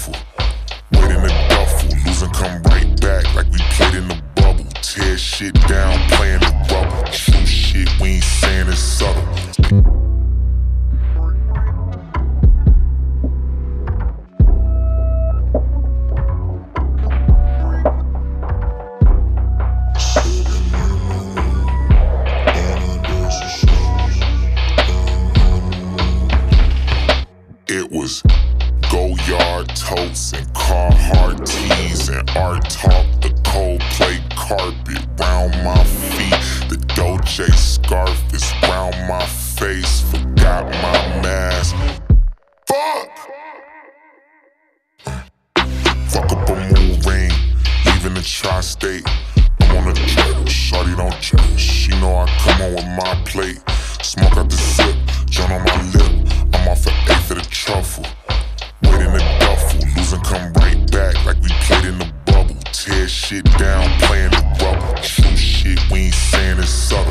Jenkins-Truffles. Wait in the duffel, losing come right back like we played in the bubble. Tear shit down, playing the rubble. True shit, we ain't saying it's subtle. It was go-yard totes and Carhartt tees and art talk, the Coldplay carpet round my feet. The Dolce scarf is round my face, forgot my mask. Fuck! Fuck up a moon ring, leaving the tri-state. I'm on a jet, shorty don't check. She know I come on with my plate. Smoke out the zip, joint on my lip. I'm off an eighth of the truffle. Wait in the duffel, losing come right back like we played in the bubble. Tear shit down, playing the rubble. True shit, we ain't saying it's subtle.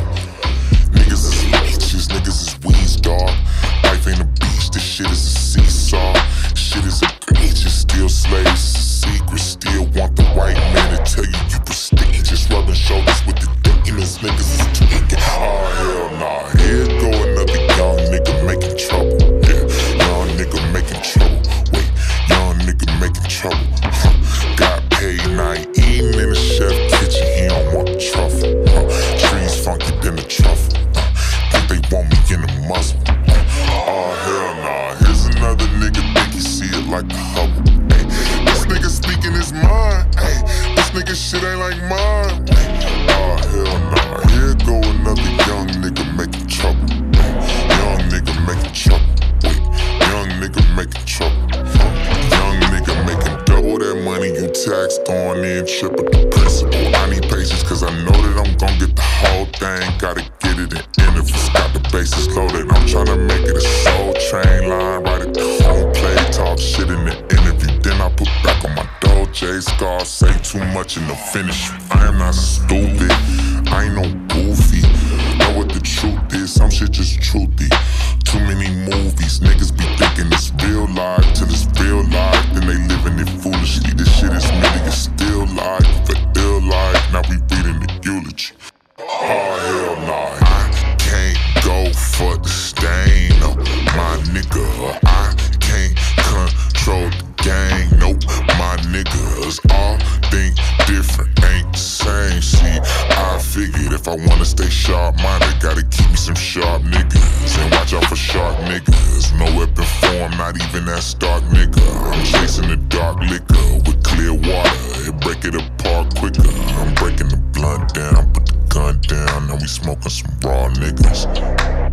Niggas is leeches, niggas is weeds, dog. Life ain't a beach, this shit is a seesaw. Shit is egregious, still slaves, secret. Still want the white man to tell you you prestigious. Rubbing shoulders with the demons, niggas is tweaking. Oh hell nah, here go another young nigga making trouble. Yeah, young nigga making trouble. Wait, young nigga making trouble. Got paid, now he eating in the chef kitchen. He don't want the truffle. Trees funky than the truffle. Think they want me in the muzzle. Oh hell nah, here's another nigga think he see it like a Hubble. Hey, this nigga speaking his mind. Hey, this nigga shit ain't like mine. Oh hell nah, here go another young nigga making trouble. Young nigga making trouble. Wait, young nigga making trouble. Young nigga making double that money you taxed on in, triple the principal. I need patience cause I know that I'm gon' get the whole thing. Gotta get it in intervals, got the bases loaded. I'm tryna make it a soul train line, right at the home play. Talk shit in the interview, then I put back on my Dolce scarf. Say too much in the finish. I am not stupid, I ain't no goofy. Know what the truth is, some shit just truthy. Too many movies, niggas be thinking it's real life till it's real life, then they living it foolishly. This shit is really a still life, for ill life. Now we reading the eulogy. Oh hell nah, I can't go for the stain, no, my nigga. I can't control the gang, nope, my niggas all think different, ain't the same. See, I figured if I wanna stay sharp-minded, gotta keep me some sharp niggas and watch out for sharp niggas. No weapon form, not even that stark nigga. I'm chasing the dark liquor with clear water, it break it apart quicker. I'm breaking the blunt down, put the gun down, now we smoking some raw niggas.